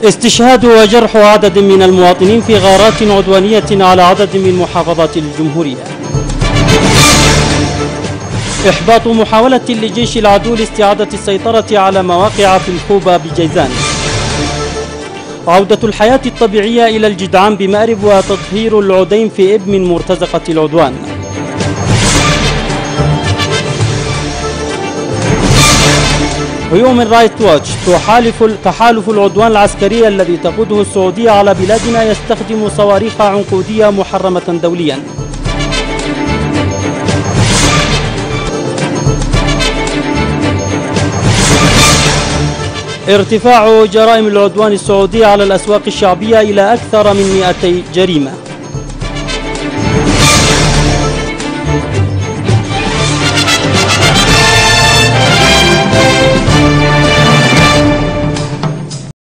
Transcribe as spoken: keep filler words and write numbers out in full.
استشهاد وجرح عدد من المواطنين في غارات عدوانية على عدد من محافظات الجمهورية. إحباط محاولة لجيش العدو لاستعادة السيطرة على مواقع في الخوبة بجيزان. عودة الحياة الطبيعية إلى الجدعان بمأرب وتطهير العديم في إب من مرتزقة العدوان. هيومن رايت واتش تحالف تحالف العدوان العسكري الذي تقوده السعودية على بلادنا يستخدم صواريخ عنقودية محرمة دوليا. ارتفاع جرائم العدوان السعودي على الأسواق الشعبية إلى أكثر من مئتي جريمة.